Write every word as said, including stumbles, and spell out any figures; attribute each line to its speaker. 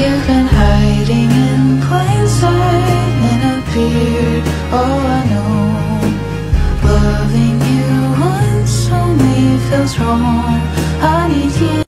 Speaker 1: You've been hiding in plain sight in a beard. Oh, I know. Loving you once only feels wrong. I need you.